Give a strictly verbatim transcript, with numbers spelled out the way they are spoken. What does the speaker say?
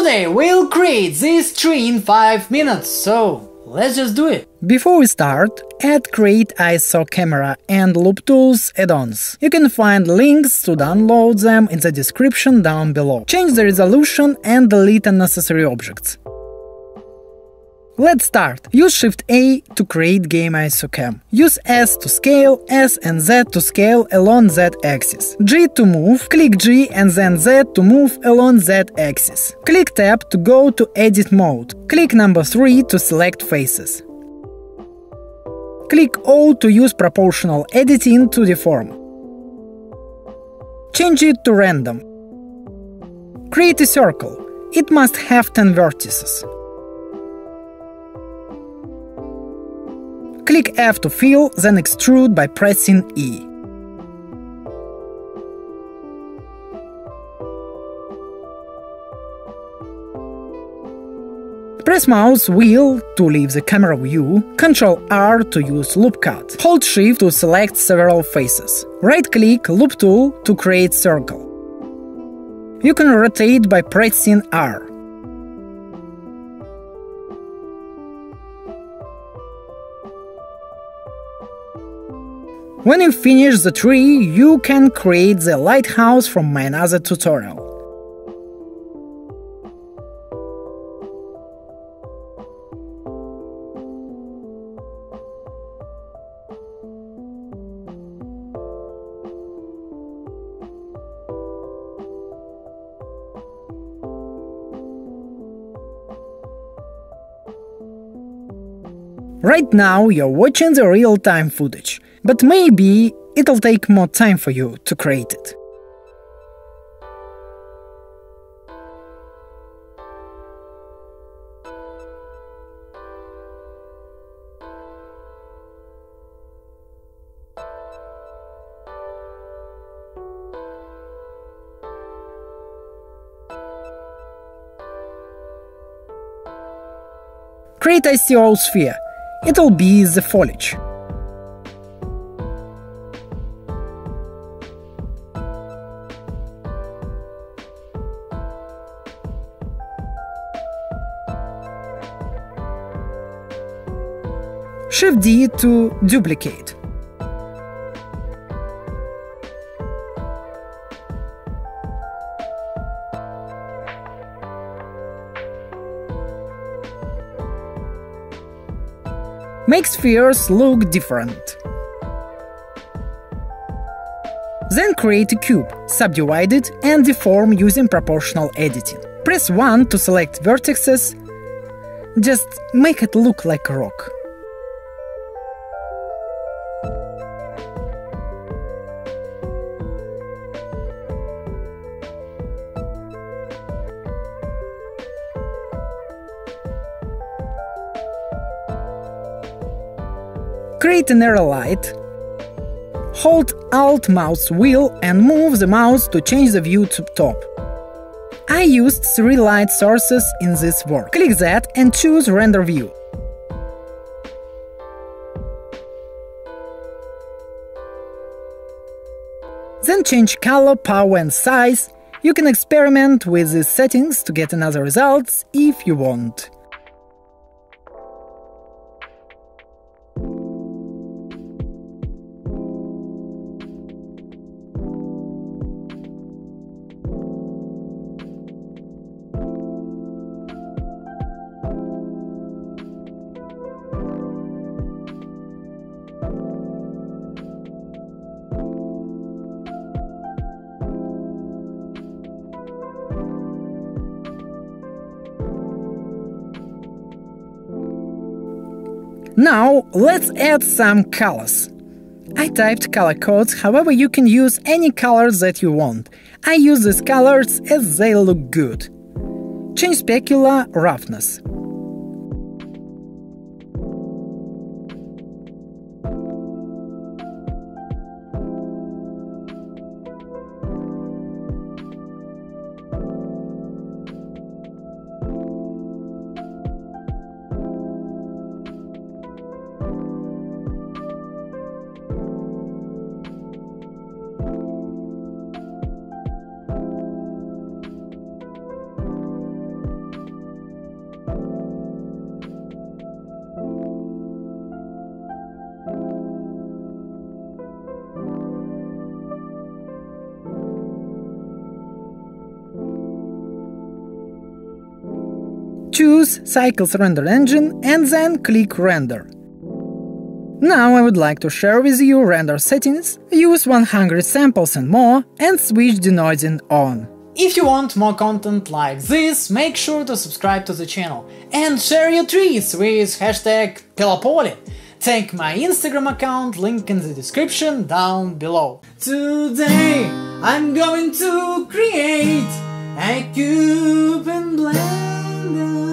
Today we'll create this tree in five minutes, so let's just do it. Before we start, add Create I S O Camera and Loop Tools add-ons. You can find links to download them in the description down below. Change the resolution and delete unnecessary objects. Let's start. Use Shift A to create game isocam. Use S to scale, S and Z to scale along Z-axis. G to move, click G and then Z to move along Z-axis. Click Tab to go to Edit mode. Click number three to select faces. Click O to use proportional editing to deform. Change it to random. Create a circle. It must have ten vertices. Click F to fill, then extrude by pressing E. Press mouse wheel to leave the camera view, Control R to use loop cut. Hold Shift to select several faces. Right-click Loop tool to create circle. You can rotate by pressing R. When you finish the tree, you can create the lighthouse from my another tutorial. Right now you're watching the real-time footage, but maybe it'll take more time for you to create it. Create I C O sphere. It'll be the foliage. Shift D to duplicate. Make spheres look different. Then create a cube, subdivide it and deform using proportional editing. Press one to select vertices. Just make it look like a rock. Create an arrow light. Hold Alt mouse wheel and move the mouse to change the view to top. I used three light sources in this work. Click that and choose Render View. Then change color, power and size. You can experiment with these settings to get another results if you want. Now let's add some colors. I typed color codes, however you can use any colors that you want. I use these colors as they look good. Change specular roughness. Choose Cycles Render Engine and then click Render. Now I would like to share with you render settings, use one hundred samples and more, and switch denoising on. If you want more content like this, make sure to subscribe to the channel and share your tweets with hashtag Pelopoli. Tag my Instagram account, link in the description down below. Today I'm going to create a cube in Blender.